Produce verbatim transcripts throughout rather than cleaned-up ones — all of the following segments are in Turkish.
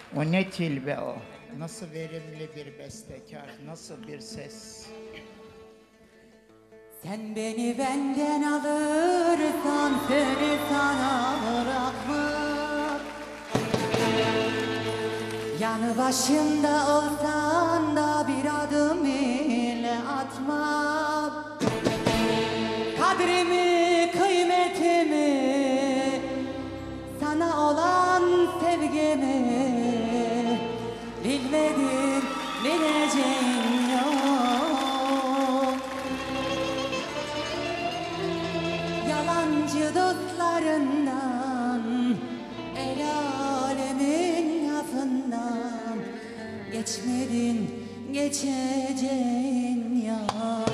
O ne tilbe o? Nasıl verimli bir bestekar, nasıl bir ses. Sen beni benden alırsan seni sana bırakmam. Yanı başımda olsan da bir adım bile atmam. Kadrimi, kıymetimi, sana olan sevgimi bilmedin, bileceğin yok. Yalancı dostlarından, el alemin lafından geçmedin, geçeceğin yok.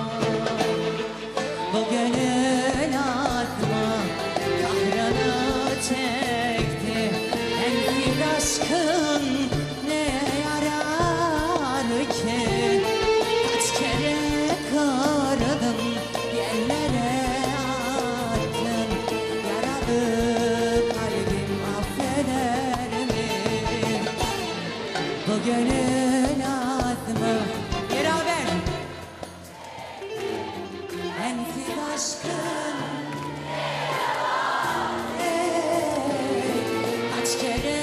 Bu gönül atma kahrını çekti, ensiz aşkın ne yarar ki? Kaç kere kırdım, yerlere attın, yaralı kalbim affeder mi? Bu gönül atma beraber ensiz aşkın kaç kere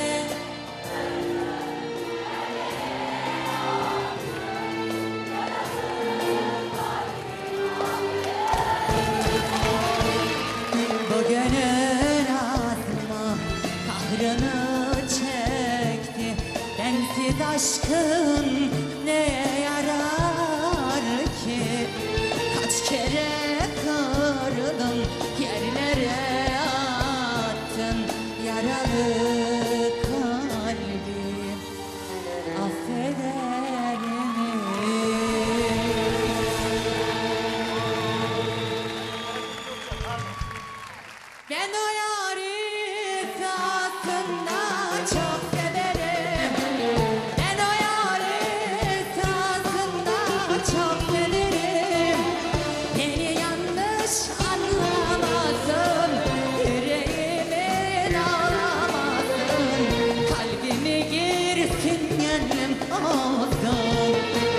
bu gönül atma kahrını çekti, bensiz aşkın neye yarar ki? Kaç kere kırdım, yerlere attın, yaralı kalbim affeder mi? Ben o yâri tatlında çok severim. Ben o yâri tatlında çok severim. Beni yanlış anlamasın, yüreğimin ağlamasın, kalbime girsin gönlüm olsun.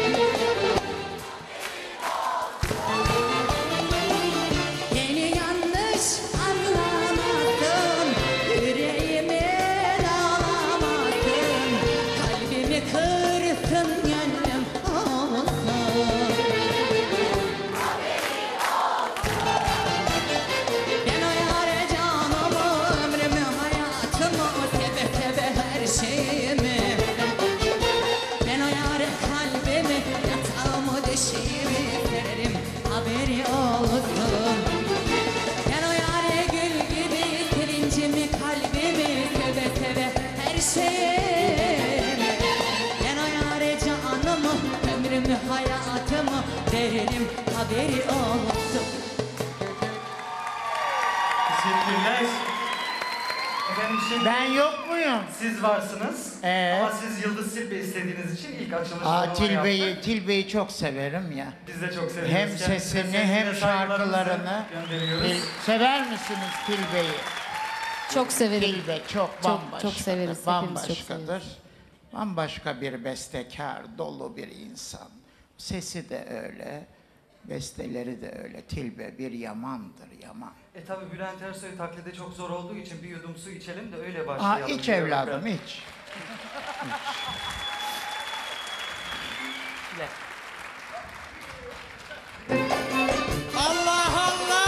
Beni yanlış anlamasın, yüreğimin ağlamasın, kalbimi kırsın gönlüm olsun. Ben o yâre canımı, ömrümü, hayatımı, seve seve her şeyimi. Ben o yâre kalbimi, yatağımı, döşeğimi sererim, haberi olsun. Ben o yâre gül gibi sevincimi, kalbimi, seve seve her şeyimi. Ben o yâre canımı, ömrümü, hayatımı veririm, haberi olsun. Teşekkürler. Efendim şimdi Ben yok muyum? siz varsınız. Ee? Ama siz Yıldız Silbe istediğiniz için ilk açılış Aa, programı Tilbe'yi, yaptık. Tilbe'yi çok severim ya. Biz de çok seviyoruz. Hem Kendisine sesini sevgi ve hem saygılarımızı şarkılarını. gönderiyoruz. Til- sever misiniz Tilbe'yi? Çok severim. Tilbe çok Çok- bambaşkadır. çok severiz, hepimiz çok Bambaşkadır. Bambaşka bir bestekar, dolu bir insan. Sesi de öyle, besteleri de öyle. Tilbe bir yamandır, yaman. E tabi Bülent Ersoy taklidi çok zor olduğu için bir yudum su içelim de öyle Aa, başlayalım. iç diyorum evladım, ben. iç. Allah Allah!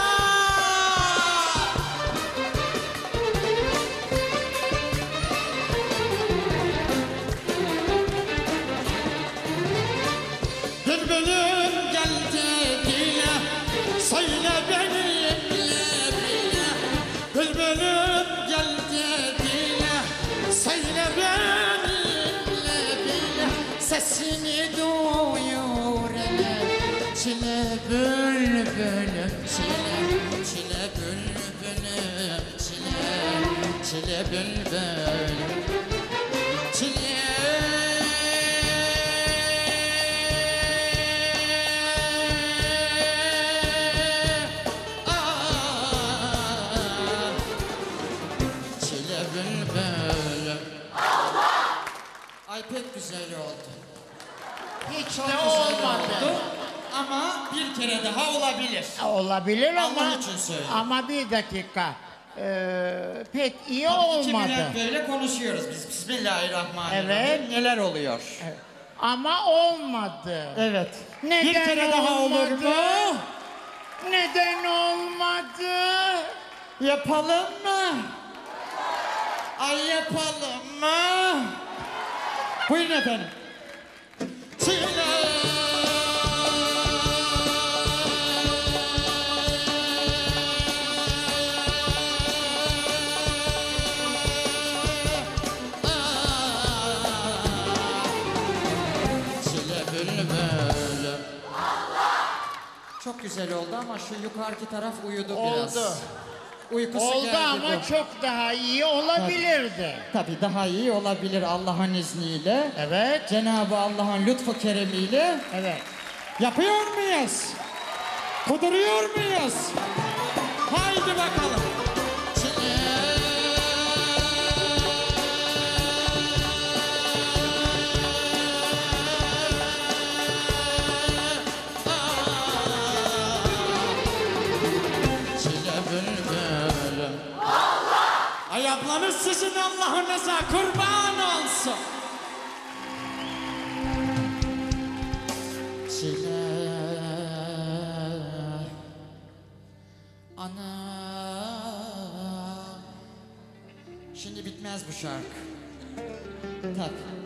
Bülbülüm geldi dile, söyle benimle bile. Bülbülüm geldi dile, söyle benimle bile. Sesini duyur ele, çile bülbülüm çile, çile bülbülüm çile, çile bülbülüm çile. Ah, çile bülbülüm. Allah! Ay pek güzel oldu. Hiç Çok de güzel olmadı. oldu. Ama bir kere daha olabilir. Olabilir ama Allah için söylüyorum. ama bir dakika. Ee, pek iyi Tabii iki olmadı. millet böyle konuşuyoruz biz. Bismillahirrahmanirrahim. Evet. Neler oluyor? Ama olmadı. Evet. Neden bir kere daha olur olmadı? mu? Neden olmadı? Yapalım mı? Ay yapalım mı? Buyurun efendim. Çile. Çile bülbülüm. Çok güzel oldu ama şu yukarıki taraf uyudu biraz. Oldu. Uykusu Oldu geldi ama bu. çok daha iyi olabilirdi. Tabii daha iyi olabilir Allah'ın izniyle. Evet. Cenab-ı Allah'ın lütfu keremiyle. Evet. Yapıyor muyuz? Kuduruyor muyuz? Haydi bakalım. Çile bülbülüm. Allah! Ayaklarınız sizin Allah'ınıza kurban olsun. Çile ana. Şimdi bitmez bu şarkı. Tabii.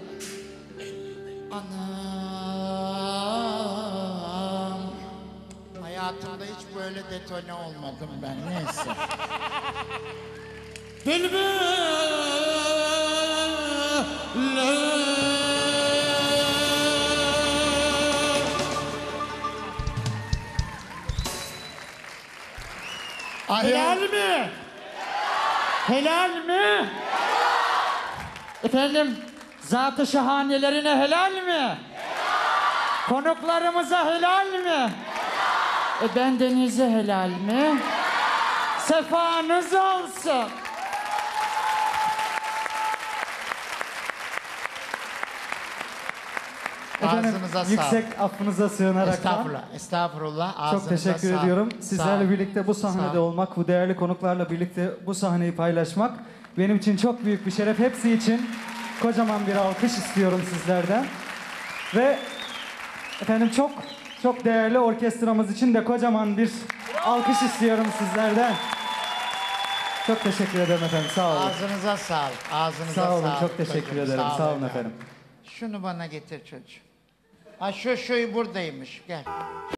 Anam. Hayatımda hiç böyle detone olmadım ben. Neyse. Helal mi? Helal mi? Efendim, zat-ı şahanelerine helal mi? Konuklarımıza helal mi? E bendenize helal mi? Sefanız olsun. Ağzınıza sağlık. Yüksek affınıza sığınarak Estağfurullah. Estağfurullah. Ağzınıza çok teşekkür sağlık. ediyorum. Sağ Sizlerle ol. birlikte bu Sağ sahnede ol. olmak, bu değerli konuklarla birlikte bu sahneyi paylaşmak benim için çok büyük bir şeref. Hepsi için kocaman bir alkış istiyorum sizlerden. Ve efendim çok çok değerli orkestramız için de kocaman bir alkış istiyorum sizlerden. Çok teşekkür ederim efendim. Sağ olun. Ağzınıza sağlık. Ağzınıza Sağ olun. sağlık. Çok teşekkür çocuğum. ederim. Sağ olun evladım. efendim. Şunu bana getir çocuğum. Ha şu şu buradaymış. Gel.